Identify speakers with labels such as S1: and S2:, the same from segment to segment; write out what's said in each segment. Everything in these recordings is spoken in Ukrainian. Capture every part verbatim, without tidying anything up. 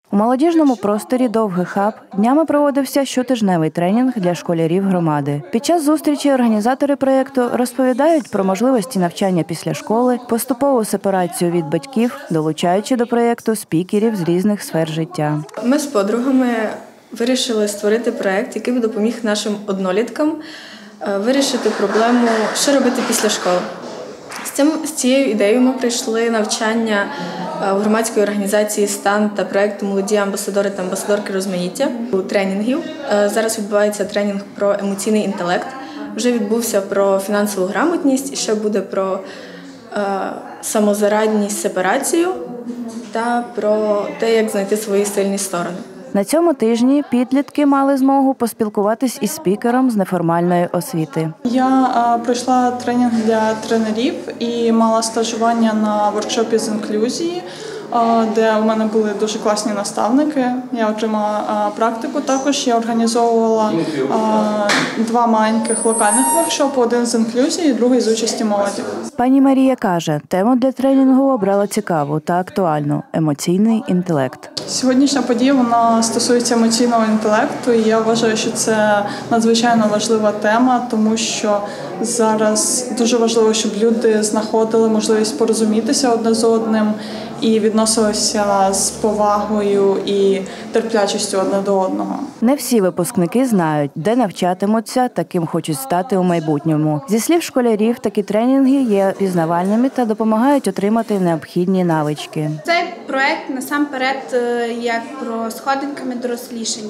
S1: У молодіжному просторі «Довгий хаб» днями проводився щотижневий тренінг для школярів громади. Під час зустрічі організатори проєкту розповідають про можливості навчання після школи, поступову сепарацію від батьків, долучаючи до проєкту спікерів з різних сфер життя.
S2: Ми з подругами вирішили створити проєкт, який би допоміг нашим одноліткам вирішити проблему, що робити після школи. З, цим, з цією ідеєю ми прийшли навчання в громадської організації «Стан» та проєкту «Молоді амбасадори та амбасадорки розмаїття» у тренінгів. Зараз відбувається тренінг про емоційний інтелект. Вже відбувся про фінансову грамотність і ще буде про е, самозарадність, сепарацію та про те, як знайти свої сильні сторони.
S1: На цьому тижні підлітки мали змогу поспілкуватись із спікером з неформальної освіти.
S3: Я а, пройшла тренінг для тренерів і мала стажування на воркшопі з інклюзії, а, де у мене були дуже класні наставники. Я отримала а, практику. Також я організовувала а, два маленьких локальних воркшопи, один з інклюзії, другий з участі молоді.
S1: Пані Марія каже, тему для тренінгу обрала цікаву та актуальну – емоційний інтелект.
S3: Сьогоднішня подія вона стосується емоційного інтелекту, і я вважаю, що це надзвичайно важлива тема, тому що зараз дуже важливо, щоб люди знаходили можливість порозумітися одне з одним і відносилися з повагою і терплячістю одне до одного.
S1: Не всі випускники знають, де навчатимуться та ким хочуть стати у майбутньому. Зі слів школярів, такі тренінги є пізнавальними та допомагають отримати необхідні навички.
S4: Цей проект насамперед як про сходинками дорослішання,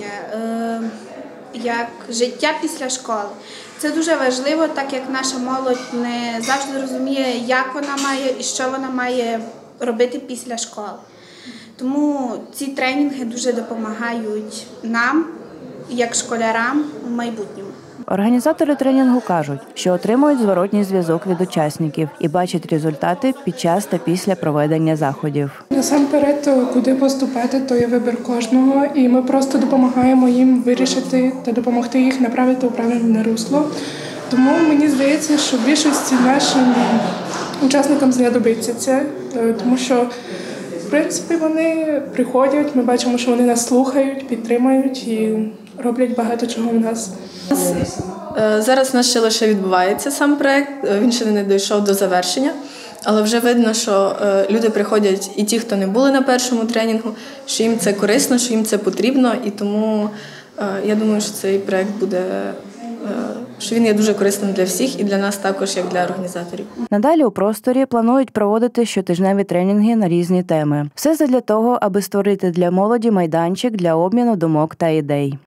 S4: як життя після школи. Це дуже важливо, так як наша молодь не завжди розуміє, як вона має і що вона має робити після школи. Тому ці тренінги дуже допомагають нам, як школярам, у майбутньому.
S1: Організатори тренінгу кажуть, що отримують зворотній зв'язок від учасників і бачать результати під час та після проведення заходів.
S5: Насамперед, куди поступати, то є вибір кожного, і ми просто допомагаємо їм вирішити та допомогти їх направити у правильне русло. Тому мені здається, що більшості нашим учасникам знадобиться це, тому що в принципі вони приходять, ми бачимо, що вони нас слухають, підтримують і роблять багато чого в нас.
S2: Зараз у нас ще лише відбувається сам проєкт, він ще не дійшов до завершення, але вже видно, що люди приходять і ті, хто не були на першому тренінгу, що їм це корисно, що їм це потрібно, і тому я думаю, що цей проєкт буде, що він є дуже корисним для всіх і для нас також, як для організаторів.
S1: Надалі у просторі планують проводити щотижневі тренінги на різні теми. Все задля того, аби створити для молоді майданчик для обміну думок та ідей.